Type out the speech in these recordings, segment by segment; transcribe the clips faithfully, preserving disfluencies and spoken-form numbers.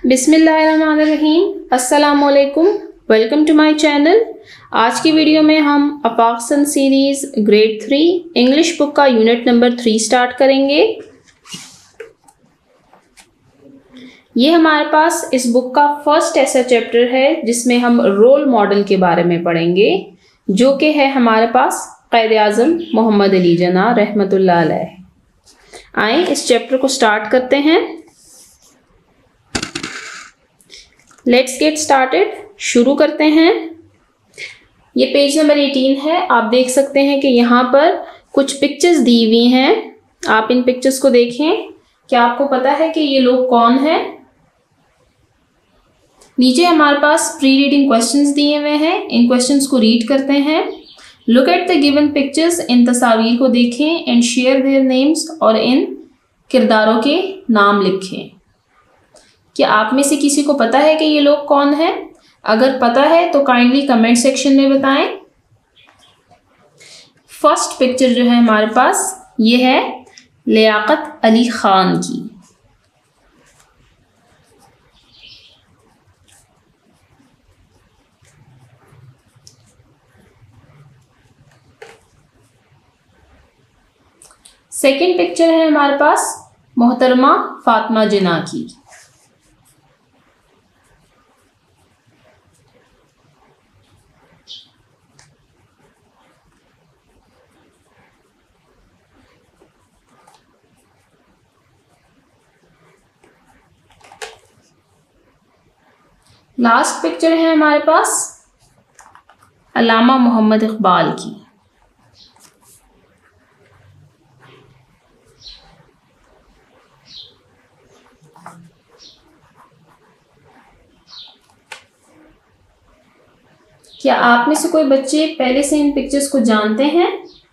बिस्मिल्लाहिर्रहमानिर्रहीम, अस्सलामुअलैकुम, welcome to my channel. आज की वीडियो में हम अफाकसन series grade three English book का यूनिट नंबर थ्री स्टार्ट करेंगे। ये हमारे पास इस बुक का फर्स्ट ऐसा चैप्टर है जिसमें हम रोल मॉडल के बारे में पढ़ेंगे, जो कि है हमारे पास क़ायद आज़म मोहम्मद अली जना रहमतुल्लाह अलैह। आए इस चैप्टर को स्टार्ट करते हैं। लेट्स गेट स्टार्टेड, शुरू करते हैं। ये पेज नंबर एटीन है। आप देख सकते हैं कि यहाँ पर कुछ पिक्चर्स दी हुई हैं। आप इन पिक्चर्स को देखें। क्या आपको पता है कि ये लोग कौन हैं? नीचे हमारे पास प्री रीडिंग क्वेश्चंस दिए हुए हैं। इन क्वेश्चंस को रीड करते हैं। Look at the given pictures, इन तस्वीर को देखें एंड शेयर देयर नेम्स, और इन किरदारों के नाम लिखें। क्या आप में से किसी को पता है कि ये लोग कौन हैं? अगर पता है तो काइंडली कमेंट सेक्शन में बताएं। फर्स्ट पिक्चर जो है हमारे पास ये है लियाकत अली खान की। सेकंड पिक्चर है हमारे पास मोहतरमा फातिमा जिन्ना की। लास्ट पिक्चर है हमारे पास अल्लामा मोहम्मद इकबाल की। क्या आप में से कोई बच्चे पहले से इन पिक्चर्स को जानते हैं?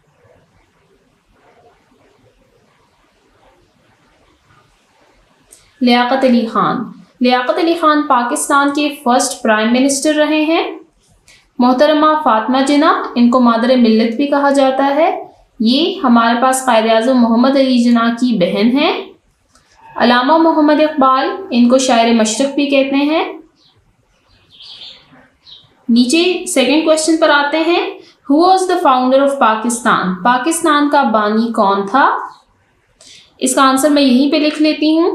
लियाकत अली खान। लियाकत अली खान पाकिस्तान के फर्स्ट प्राइम मिनिस्टर रहे हैं। मोहतरमा फातिमा जिन्ना, इनको मादर मिल्लत भी कहा जाता है, ये हमारे पास क़ायद आज़म मोहम्मद अली जिन्ना की बहन हैं। अल्लामा मोहम्मद इकबाल, इनको शायर मशरक़ भी कहते हैं। नीचे सेकंड क्वेश्चन पर आते हैं। Who was the founder of Pakistan? Pakistan का बानी कौन था? इसका आंसर मैं यहीं पे लिख लेती हूँ।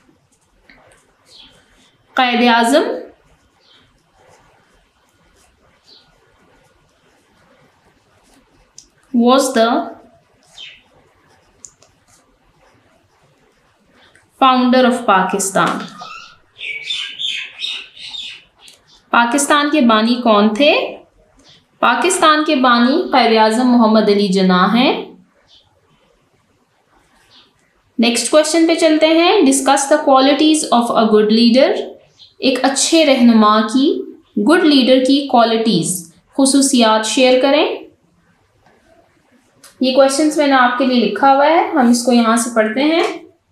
क़ायद आज़म was the founder of Pakistan. Pakistan के बानी कौन थे? पाकिस्तान के बानी क़ायद आज़म मोहम्मद अली जिन्ना हैं। नेक्स्ट क्वेश्चन पे चलते हैं। Discuss the qualities of a good leader. एक अच्छे रहनुमा की, गुड लीडर की क्वालिटीज, खुसूसियात शेयर करें। ये क्वेश्चंस मैंने आपके लिए लिखा हुआ है, हम इसको यहां से पढ़ते हैं।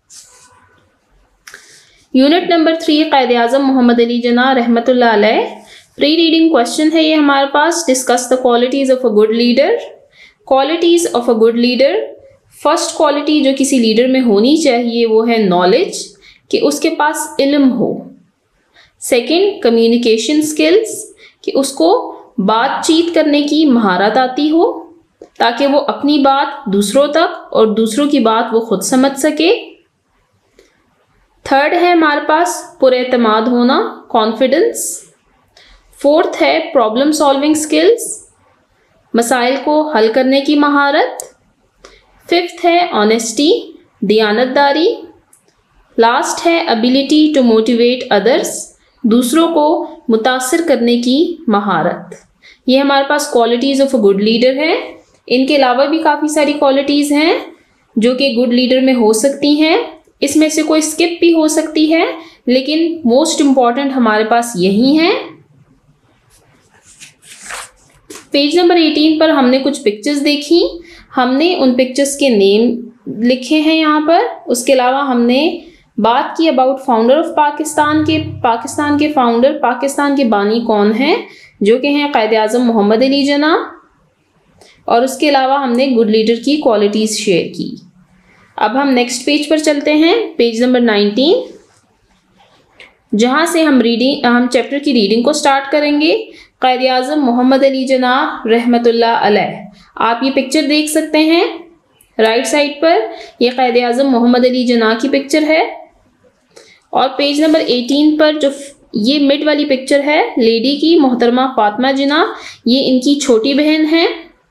Unit number three Quaid Azam Mohammad Ali Jinnah रहमतुल्लाह अलैह। प्री रीडिंग क्वेश्चन है ये हमारे पास। Discuss the qualities of a good leader. Qualities of a good leader. First quality जो किसी लीडर में होनी चाहिए वो है नॉलेज, कि उसके पास इल्म हो। सेकंड, कम्युनिकेशन स्किल्स, कि उसको बातचीत करने की महारत आती हो ताकि वो अपनी बात दूसरों तक और दूसरों की बात वो खुद समझ सके। थर्ड है हमारे पास पुरएतमाद होना, कॉन्फिडेंस। फोर्थ है प्रॉब्लम सॉल्विंग स्किल्स, मसाइल को हल करने की महारत। फिफ्थ है ऑनेस्टी, दियानतदारी। लास्ट है एबिलिटी टू मोटिवेट अदर्स, दूसरों को मुतासिर करने की महारत। ये हमारे पास qualities of a good leader है। इनके अलावा भी काफ़ी सारी क्वालिटीज़ हैं जो कि गुड लीडर में हो सकती हैं। इसमें से कोई स्किप भी हो सकती है, लेकिन मोस्ट इम्पॉर्टेंट हमारे पास यही हैं। पेज नंबर एटीन पर हमने कुछ पिक्चर्स देखी। हमने उन पिक्चर्स के नेम लिखे हैं यहाँ पर। उसके अलावा हमने बात की अबाउट फाउंडर ऑफ पाकिस्तान के। पाकिस्तान के फाउंडर, पाकिस्तान के बानी कौन हैं, जो कि हैं क़ायद आज़म मोहम्मद अली जिन्ना। और उसके अलावा हमने गुड लीडर की क्वालिटीज़ शेयर की। अब हम नेक्स्ट पेज पर चलते हैं, पेज नंबर नाइनटीन। जहाँ से हम रीडिंग हम चैप्टर की रीडिंग को स्टार्ट करेंगे। क़ायद आज़म मोहम्मद अली जिन्नाह रहमतुल्लाह अलैह। आप ये पिक्चर देख सकते हैं राइट साइड पर, ये क़ायद आज़म मोहम्मद अली जिन्नाह की पिक्चर है। और पेज नंबर अठारह पर जो ये मिड वाली पिक्चर है लेडी की, मोहतरमा फातिमा जिन्नाह, ये इनकी छोटी बहन है।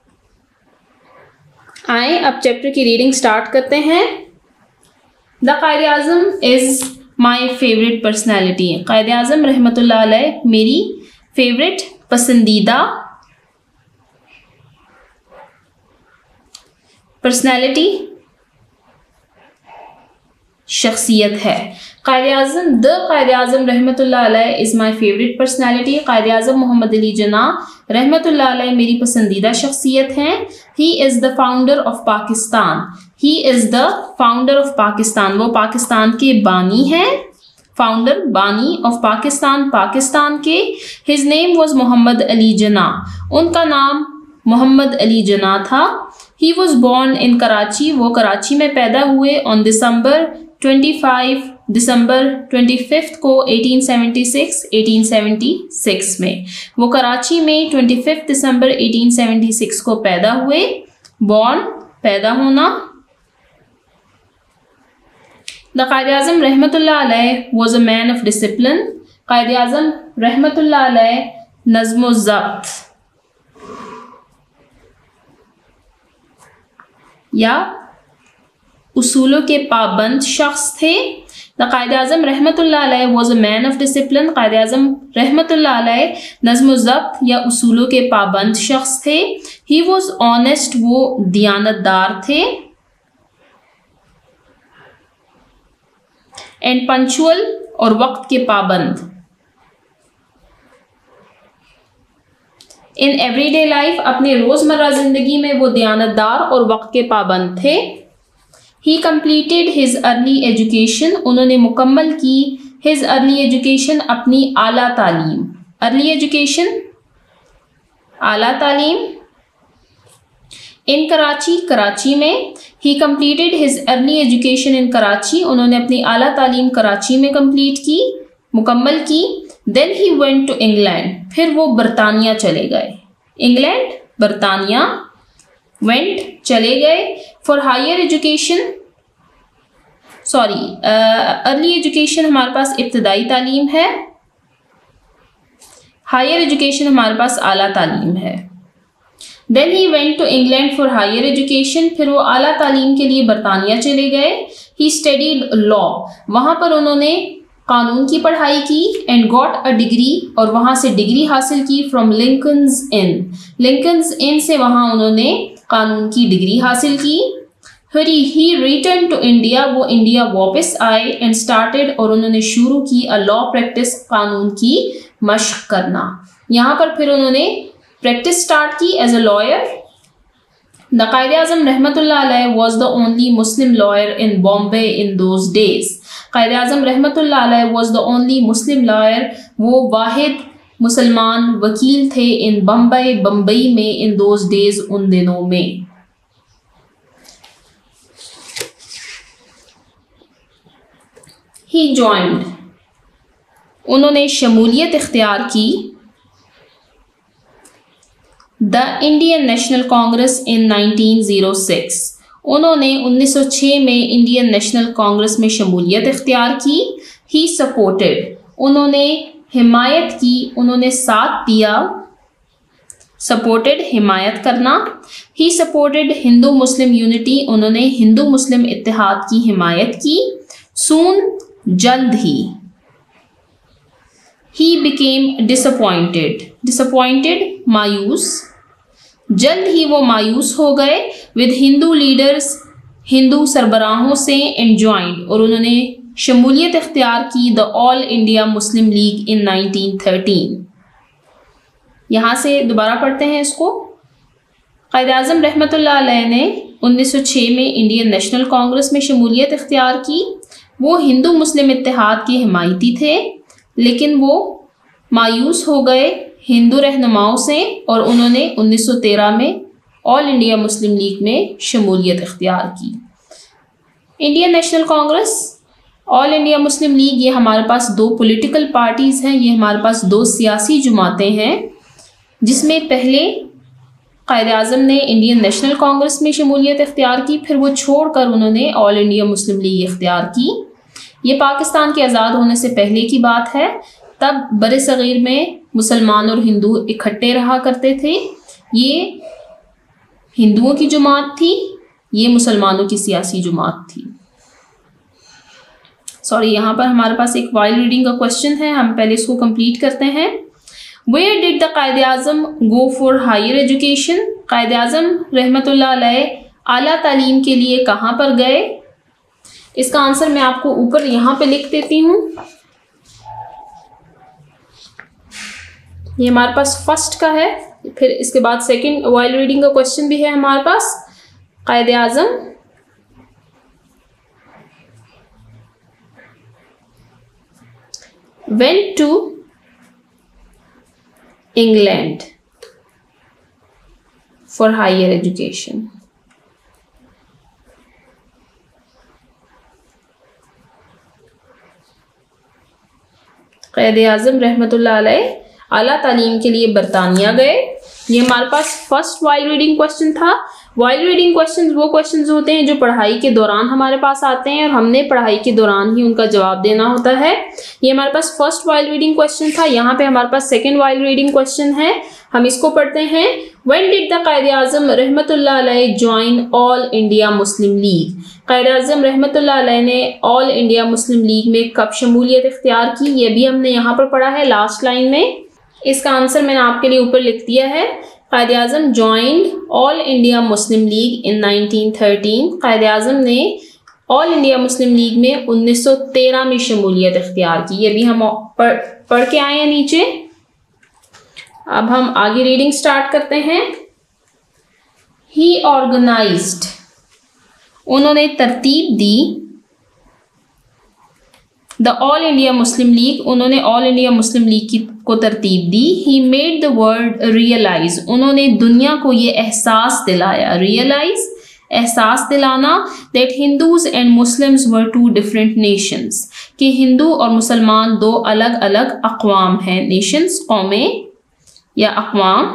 आए अब चैप्टर की रीडिंग स्टार्ट करते हैं। The Quaid Azam is my favourite personality. Quaid Azam रहमतुल्लाह अलैह मेरी फेवरेट पसंदीदा पर्सनैलिटी शख्सियत है। क़ायद आज़म द क़ायद आज़म रहमतुल्लाह अलैह is my favourite personality. Quaid Azam Mohammad Ali Jinnah रहमतुल्लाह अलैह मेरी पसंदीदा शख्सियत हैं। He is the founder of Pakistan. He is the founder of Pakistan, वो पाकिस्तान के बानी हैं। फाउंडर, बानी ऑफ पाकिस्तान, पाकिस्तान के। His name was Mohammad Ali Jinnah, उनका नाम मोहम्मद अली जिन्नाह था। He was born in Karachi, वो कराची में पैदा हुए ऑन दिसंबर पच्चीस दिसंबर पच्चीस को अठारह सौ छिहत्तर में, वो कराची में पच्चीस दिसंबर अठारह सौ छिहत्तर को पैदा हुए। बॉर्न, पैदा होना। द क़ायद आज़म रहमतुल्लाह अलैह was a man of discipline. Quaid Azam रहमतुल्लाह अलैह नज़्म ज़ब्त या उसूलों के पाबंद शख्स थे। द क़ायद आज़म रहमतुल्लाह अलैह was a man of discipline. Quaid Azam रहमतुल्लाह अलैह नज़्म ज़ब्त या उसूलों के पाबंद शख्स थे। ही वॉज ऑनेस्ट, वो दियानतदार थे। एंड पंचुअल, और वक्त के पाबंद। इन एवरीडे लाइफ, अपने रोज़मर्रा ज़िंदगी में वो दियानतदार और वक्त के पाबंद थे। He completed his early education, उन्होंने मुकम्मल की हिज अर्ली एजुकेशन, अपनी आला तालीम। अर्ली एजुकेशन, आला तालीम। इन कराची, कराची में। He completed his early education in Karachi, उन्होंने अपनी आला तालीम कराची में कंप्लीट की, मुकम्मल की। Then he went to England, फिर वो बरतानिया चले गए। इंग्लैंड, बरतानिया। वेंट, चले गए। For higher education, sorry early education हमारे पास इब्तदाई तालीम है, हायर एजुकेशन हमारे पास आला तालीम है। Then he went to England for higher education, फिर वो आला तालीम के लिए बरतानिया चले गए। ही स्टडीड लॉ, वहाँ पर उन्होंने कानून की पढ़ाई की। एंड गॉट अ डिग्री, और वहाँ से डिग्री हासिल की। From Lincoln's Inn, Lincoln's Inn से वहाँ उन्होंने कानून की डिग्री हासिल की। हरी ही रिटर्न टू इंडिया, वो इंडिया वापस आए। एंड स्टार्टेड, और उन्होंने शुरू की अ लॉ प्रैक्टिस, कानून की मशक करना। यहाँ पर फिर उन्होंने प्रैक्टिस स्टार्ट की as a lawyer. The Quaid Azam रहमतुल्लाह अलैह was the only Muslim lawyer in Bombay in those days. Quaid Azam रहमतुल्लाह अलैह was the only Muslim lawyer, वो वाहिद मुसलमान वकील थे। इन बम्बई, बम्बई में। इन दोज डेज, उन दिनों में। ही जॉइंड, उन्होंने शमूलियत इख्तियार की। The Indian National Congress in nineteen o six, उन्होंने उन्नीस सौ छह में इंडियन नेशनल कांग्रेस में शमूलियत इख्तियार की। ही सपोर्टेड, उन्होंने हिमायत की, उन्होंने साथ दिया। सपोर्टेड, हिमायत करना। He supported Hindu Muslim unity, उन्होंने हिंदू मुस्लिम इत्तेहाद की हिमायत की। सून, जल्द ही। ही बिकेम डिसअपॉइंटेड, डिसअपॉइंटेड मायूस, जल्द ही वो मायूस हो गए। विद हिंदू लीडर्स, हिंदू सरबराहों से। एंड ज्वाइंड, और उन्होंने शमूलियत इख्तियार की the All India Muslim League in nineteen thirteen. यहाँ से दोबारा पढ़ते हैं इसको। क़ायद आज़म रहमतुल्लाह अलैह ने उन्नीस सौ छह में इंडियन नेशनल कांग्रेस में शमूलियत इख्तियार की। वो हिंदू मुस्लिम इत्तेहाद के हिमायती थे, लेकिन वो मायूस हो गए हिंदू रहनुमाओं से, और उन्होंने उन्नीस सौ तेरह में ऑल इंडिया मुस्लिम लीग में शमूलियत इख्तियार की। Indian National Congress All India Muslim League, ये हमारे पास दो पॉलिटिकल पार्टीज़ हैं, ये हमारे पास दो सियासी जमातें हैं, जिसमें पहले कायद-ए-आज़म ने इंडियन नेशनल कांग्रेस में शमूलियत इख्तियार की, फिर वो छोड़कर उन्होंने ऑल इंडिया मुस्लिम लीग इख्तियार की। ये पाकिस्तान के आज़ाद होने से पहले की बात है। तब बरे-सग़ीर में मुसलमान और हिंदू इकट्ठे रहा करते थे। ये हिंदुओं की जमात थी, ये मुसलमानों की सियासी जमात थी। सॉरी, यहाँ पर हमारे पास एक वाइल रीडिंग का क्वेश्चन है, हम पहले इसको कंप्लीट करते हैं। Where did the Quaid e Azam go for higher education? Quaid e Azam रहमतुल्लाह अलैह आला तालीम के लिए कहाँ पर गए? इसका आंसर मैं आपको ऊपर यहाँ पे लिख देती हूँ। ये हमारे पास फर्स्ट का है, फिर इसके बाद सेकंड वाइल रीडिंग का क्वेश्चन भी है हमारे पास। Quaid-e-Azam went to England for higher education. Quaid-e-Azam रहमतुल्लाह अलैह आला तालीम के लिए बरतानिया गए। ये हमारे पास फर्स्ट वाइल रीडिंग क्वेश्चन था। वाइल रीडिंग क्वेश्चंस वो क्वेश्चंस होते हैं जो पढ़ाई के दौरान हमारे पास आते हैं और हमने पढ़ाई के दौरान ही उनका जवाब देना होता है। ये हमारे पास फर्स्ट वाइल रीडिंग क्वेश्चन था। यहाँ पे हमारे पास सेकंड वाइल रीडिंग क्वेश्चन है, हम इसको पढ़ते हैं। व्हेन डिड द कायद-ए-आज़म रहमतुल्लाह अलैह join All India Muslim League? Quaid e Azam रहमतुल्लाह अलैह ने ऑल इंडिया मुस्लिम लीग में कब शमूलियत इख्तियार की? ये भी हमने यहाँ पर पढ़ा है लास्ट लाइन में। इसका आंसर मैंने आपके लिए ऊपर लिख दिया है। Quaid e Azam joined All India Muslim League in nineteen thirteen. Quaid e Azam ने ऑल इंडिया मुस्लिम लीग में उन्नीस सौ तेरह में शमूलियत इख्तियार की। ये भी हम पढ़ पढ़ के आए हैं नीचे। अब हम आगे रीडिंग स्टार्ट करते हैं। ही ऑर्गेनाइज्ड, उन्होंने तरतीब दी। The All India Muslim League, उन्होंने ऑल इंडिया मुस्लिम लीग की को तरतीब दी। He made the world realise, उन्होंने दुनिया को ये एहसास दिलाया। रियलाइज, एहसास दिलाना। That Hindus and Muslims were two different nations, कि हिंदू और मुसलमान दो अलग अलग अक़वाम हैं। नेशंस, कौमें या अक़वाम।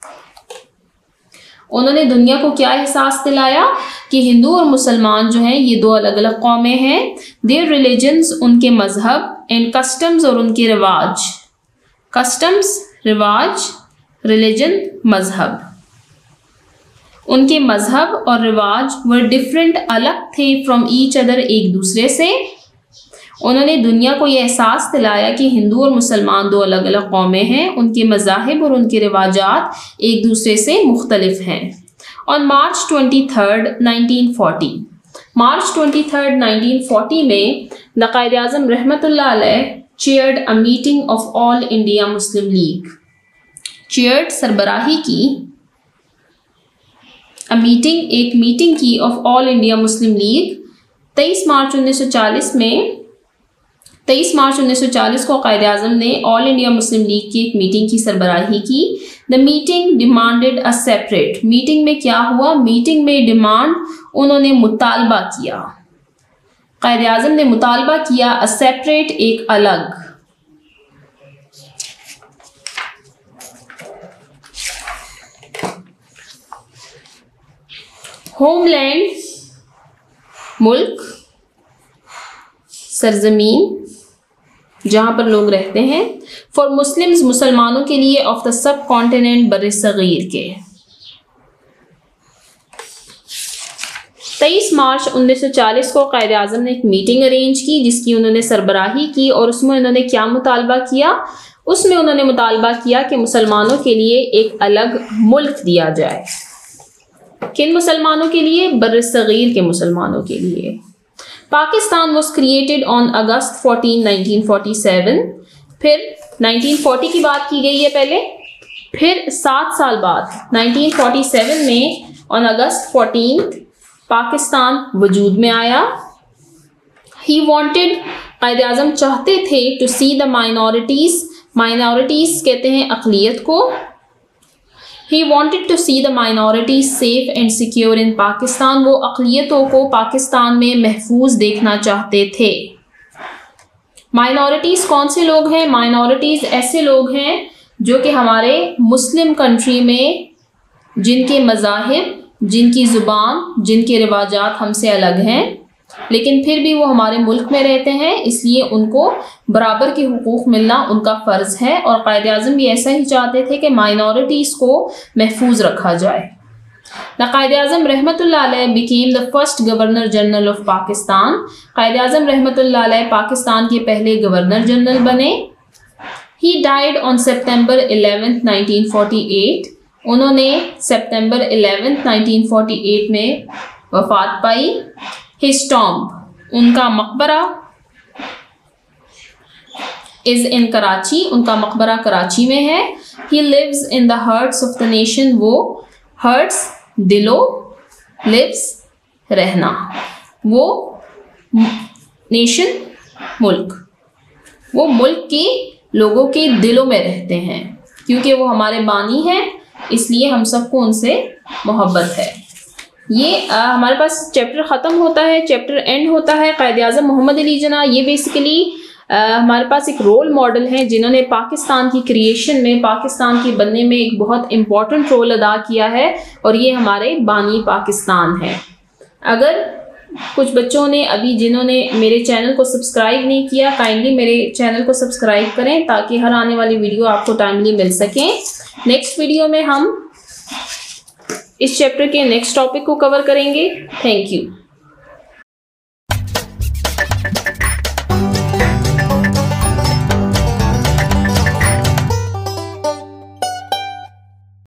उन्होंने दुनिया को क्या एहसास दिलाया कि हिंदू और मुसलमान जो हैं ये दो अलग अलग कौमें हैं। देयर रिलीजन्स, उनके मजहब, एंड कस्टम्स, और उनके रिवाज। कस्टम्स, रिवाज, रिलीजन, मजहब। उनके मजहब और रिवाज वर डिफरेंट, अलग थे, फ्रॉम ईच अदर, एक दूसरे से। उन्होंने दुनिया को ये एहसास दिलाया कि हिंदू और मुसलमान दो अलग अलग कौमें हैं, उनके मज़ाहिब और उनके रिवाजात एक दूसरे से मुख्तलिफ हैं। On March twenty third nineteen forty, March twenty third nineteen forty में द कायद-ए-आज़म रहमतुल्लाह अलैह chaired a meeting of All India Muslim League. Chaired, सरबराही की। अ मीटिंग, एक मीटिंग की, of All India Muslim League. तेईस मार्च उन्नीस सौ चालीस में तेईस मार्च उन्नीस सौ चालीस को कायद-ए-आज़म ने ऑल इंडिया मुस्लिम लीग की एक मीटिंग की सरबराही की। The meeting demanded a separate, meeting में क्या हुआ? मीटिंग में डिमांड, उन्होंने मुतालबा किया। कायद-ए-आज़म ने मुतालबा किया अ सेपरेट, एक अलग। होमलैंड, मुल्क, सरजमीन जहाँ पर लोग रहते हैं। फॉर मुस्लिम्स, मुसलमानों के लिए। ऑफ द सब कॉन्टिनेंट, बर्र-ए-सग़ीर के। तेईस मार्च उन्नीस सौ चालीस को कायद-ए-आज़म ने एक मीटिंग अरेंज की जिसकी उन्होंने सरबराही की, और उसमें उन्होंने क्या मुतालबा किया? उसमें उन्होंने मुतालबा किया कि मुसलमानों के लिए एक अलग मुल्क दिया जाए। किन मुसलमानों के लिए? बर्र-ए-सग़ीर के मुसलमानों के लिए। Pakistan was created on August fourteen nineteen forty seven. फिर नाइनटीन फोर्टी की बात की गई है पहले, फिर सात साल बाद नाइनटीन फोर्टी सेवन में ऑन अगस्त फोर्टीन पाकिस्तान वजूद में आया। ही वॉन्टेड, कायद-ए-आज़म चाहते थे, to see the minorities, minorities कहते हैं अक़लियत को। He wanted to see the minorities safe and secure in Pakistan, वो अक़लियतों को पाकिस्तान में महफूज देखना चाहते थे। माइनॉरिटीज़ कौन से लोग हैं? माइनॉरिटीज़ ऐसे लोग हैं जो कि हमारे मुस्लिम कंट्री में जिनके मज़ाहिब, जिनकी ज़ुबान, जिनके रिवाजात हमसे अलग हैं, लेकिन फिर भी वो हमारे मुल्क में रहते हैं, इसलिए उनको बराबर के हुकूक मिलना उनका फ़र्ज़ है। और क़ायद-ए-आज़म भी ऐसा ही चाहते थे कि माइनॉरिटीज़ को महफूज रखा जाए। क़ायद-ए-आज़म रहमतुल्लाह अलैह became the first governor general of Pakistan. Quaid e Azam रहमतुल्लाह अलैह पाकिस्तान के पहले गवर्नर जनरल बने। He died on September eleventh nineteen forty-eight। उन्होंने सितंबर eleventh nineteen forty-eight में वफ़ात पाई। His tomb, उनका मकबरा is in कराची, उनका मकबरा कराची में है। He lives in the hearts of the nation, वो hearts दिलो, lives रहना, वो नेशन मुल्क, वो मुल्क के लोगों के दिलों में रहते हैं। क्योंकि वो हमारे बानी हैं, इसलिए हम सबको उनसे मोहब्बत है। ये आ, हमारे पास चैप्टर ख़त्म होता है, चैप्टर एंड होता है। क़ायद-ए-आज़म मोहम्मद अली जिन्ना ये बेसिकली हमारे पास एक रोल मॉडल हैं जिन्होंने पाकिस्तान की क्रिएशन में, पाकिस्तान के बनने में एक बहुत इम्पॉर्टेंट रोल अदा किया है, और ये हमारे बानी पाकिस्तान है। अगर कुछ बच्चों ने अभी जिन्होंने मेरे चैनल को सब्सक्राइब नहीं किया, काइंडली मेरे चैनल को सब्सक्राइब करें ताकि हर आने वाली वीडियो आपको टाइमली मिल सकें। नेक्स्ट वीडियो में हम इस चैप्टर के नेक्स्ट टॉपिक को कवर करेंगे। Thank you.